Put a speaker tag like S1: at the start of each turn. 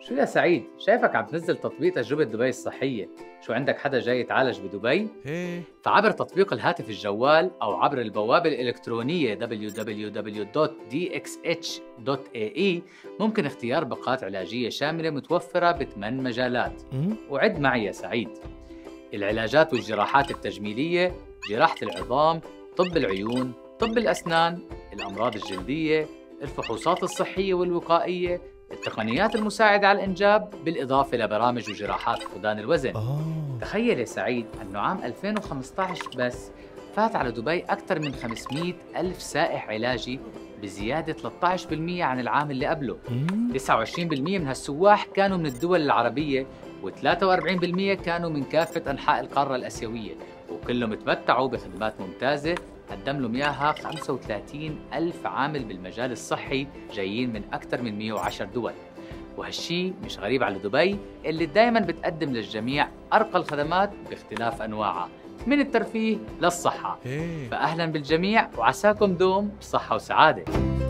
S1: شو يا سعيد؟ شايفك عم تنزل تطبيق تجربة دبي الصحية، شو عندك حدا جاي يتعالج بدبي؟
S2: ايه.
S1: فعبر تطبيق الهاتف الجوال أو عبر البوابة الإلكترونية www.dxh.ae ممكن اختيار باقات علاجية شاملة متوفرة بثمان مجالات. وعد معي يا سعيد: العلاجات والجراحات التجميلية، جراحة العظام، طب العيون، طب الأسنان، الأمراض الجلدية، الفحوصات الصحية والوقائية، التقنيات المساعدة على الإنجاب، بالإضافة لبرامج وجراحات فقدان الوزن. تخيل يا سعيد أنه عام 2015 بس فات على دبي أكثر من 500 ألف سائح علاجي، بزيادة 13% عن العام اللي قبله. 29% من هالسواح كانوا من الدول العربية، و43% كانوا من كافة أنحاء القارة الآسيوية، وكلهم تمتعوا بخدمات ممتازة قدم لهم إياها 35 ألف عامل بالمجال الصحي جايين من أكثر من 110 دول. وهالشي مش غريب على دبي اللي دايماً بتقدم للجميع أرقى الخدمات باختلاف أنواعها، من الترفيه للصحة. فأهلاً بالجميع وعساكم دوم بصحة وسعادة.